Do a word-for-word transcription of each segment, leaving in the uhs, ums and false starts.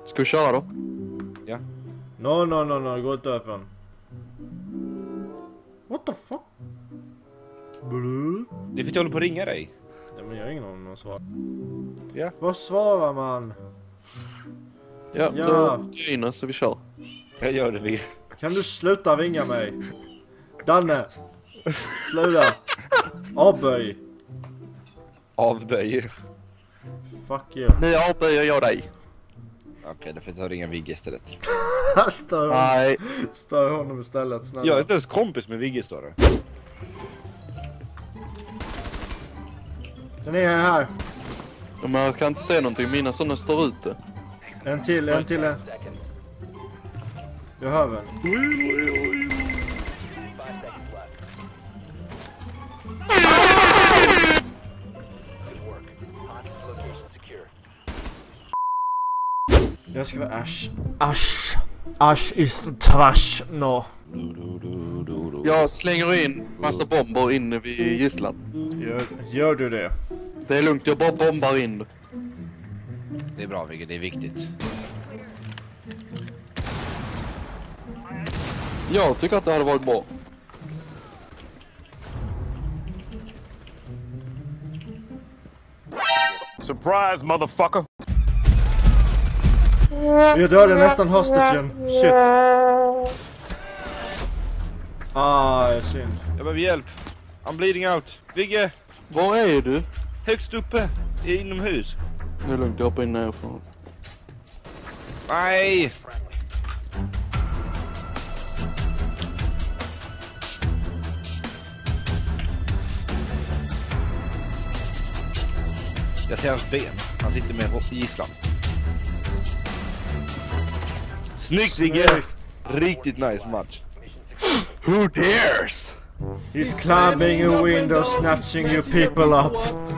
Ska vi köra då? Ja. No, no, no, no, gå inte därifrån. What the fuck? Blue? Det är för att jag håller på att ringa dig. Nej, men jag har ingen aning om någon svar. Ja. Vad svarar man? Ja, Ja. då in så vi kör. Jag gör det vi. Kan du sluta ringa mig? Danne! Sluta! Avböj! Avböj. Fuck you. Nu avböjer jag dig. Okej, då får jag ta och ringa Vigge istället. Stör honom. Nej. Stör honom istället, snälla. Jag är inte ens kompis med Vigge, står det. Den är här. Ja, men jag kan inte se någonting, mina sådana står ute. En till, en till. En. Jag hör väl. Jag ska vara Ash. Ash. Ash is the trash. No. Jag slänger in massa bomber inne vid gisslan. Gör, gör du det? Det är lugnt, jag bara bombar in. Det är bra, Vigge, det är viktigt. Jag tycker att det hade varit bra. Surprise, motherfucker! Jag dödade nästan hostagen. Shit. Ah, synd. Jag behöver hjälp. I'm bleeding out. Vigge, Var är du? högst uppe. I inomhus. Det är lugnt, jag hoppar in nerifrån. Nej! Jag ser hans ben. Han sitter med gisslan. Snyggt, Vigge! Snyggt. Riktigt nice match. Who dares? He's climbing a window, snatching you people up.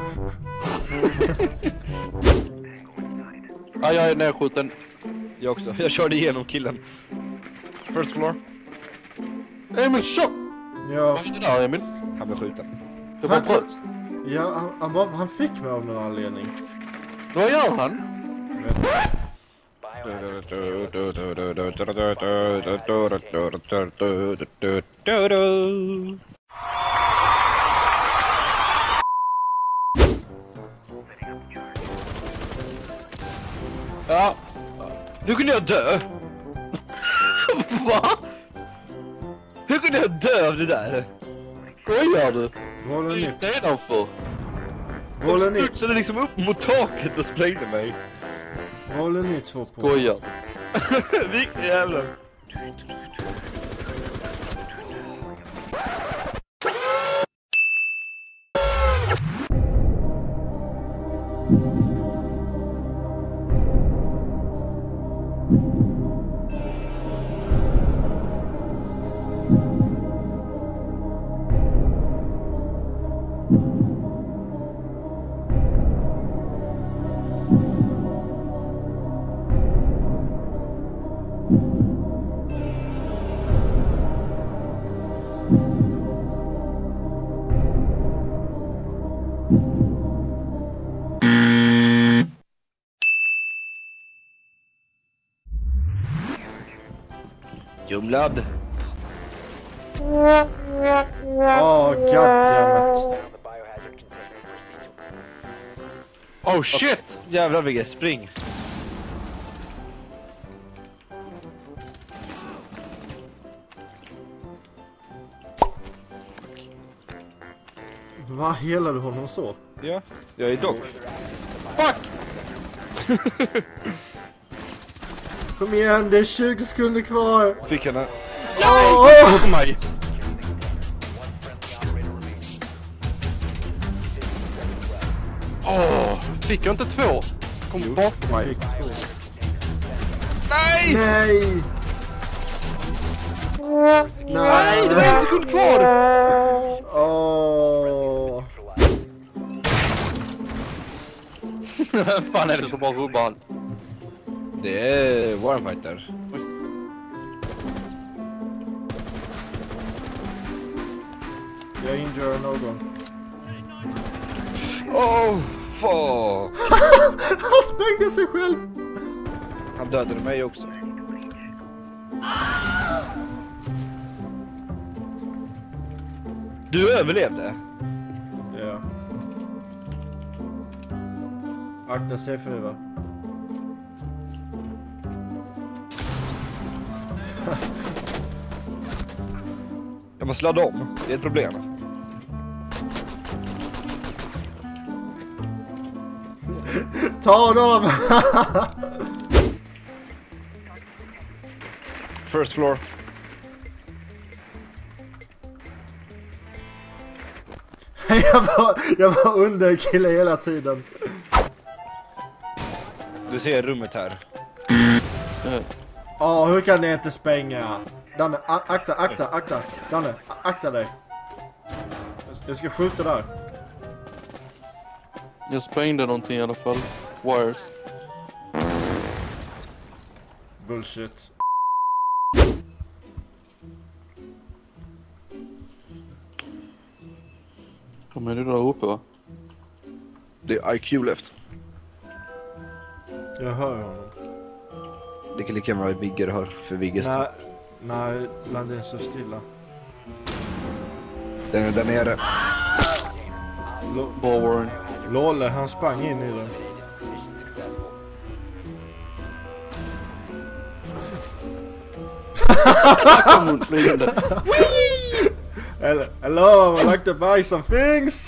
Ja, jag är nerskjuten. Jag också. Jag körde igenom killen. First floor. Emil, kör! Ja, Vad är det där, Emil? Han blev skjuten. Det var Han- bröst. ja han, han, bara, han fick mig av någon anledning. Vad gör han? Ja. Hur kunde jag dö? Va? Hur kunde jag dö av det där? Vad gör du? Vad håller ni? Nedanför. Vad håller Jag ni? studsade liksom upp mot taket och sprängde mig. Vad håller ni två på? Skojar. Vilken jävlar. Jumlad. Oh, goddammit. Oh shit! Jävlar, Vigge, spring. Vad helar du honom så? Ja, jag är dock. Fuck! Kom igen, det är tjugo sekunder kvar. Fick henne. Nej! Bakom mig! Åh, oh, fick jag inte två? Kom bakom mig. Fick två. Nej! Nej! Nej, det var en sekund kvar! Åh. Vem fan är det som bara rubbar han? Det är Warfighter. Jag injurar någon. Oh, fuck! Han sprängde sig själv! Han dödade mig också. Du överlevde? Ja. Akta C fyra. Jag måste ladda om. Det är ett problem. Ta dem! First floor. jag, var, jag var under kille hela tiden. Du ser rummet här. Ja, oh, hur kan ni inte spänga? Danne, akta, akta, akta. Danne, akta dig. Jag ska skjuta där. Jag sprängde någonting i alla fall. Wires. Bullshit. Kommer du där uppe, va? Det är I Q left. Jag hör honom. Det kan lika gärna vara Vigge hör för Vigges. Nej, nej, Landin så stilla. Den är där nere. L- Lolle, han sprang in i den. Kom hon flygande. Hello, I would like to buy some things.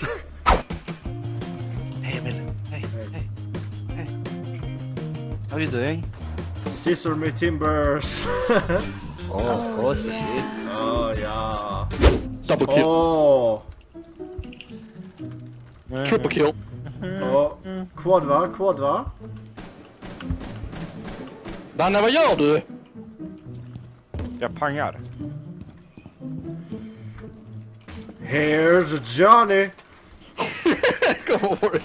Hey Emil. Hey, hey, hey. How are you doing? Scissor me timbers. Oh, of course it is. Oh, ja. Double kill. Åh. Triple kill. Ja. Quad va? Quad va? Danne, vad gör du? Jag pangar. Here's Johnny. Kom ihåg.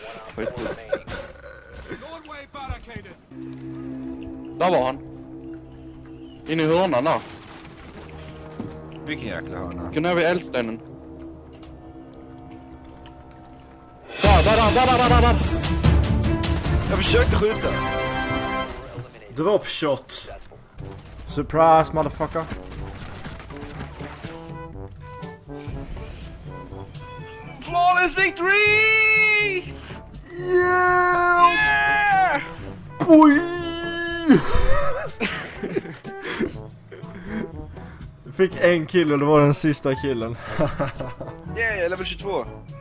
Där var han. In i hörnan där. Vilken jäkla hörna. Gå ner vid eldstenen. Där, där, där, där, där, där, där. Jag försökte skjuta. Drop shot. Surprise, motherfucker. Flawless victory! Yeah! Yeah! Boy! Fick en kill och det var den sista killen. Yeah, level tjugotvå.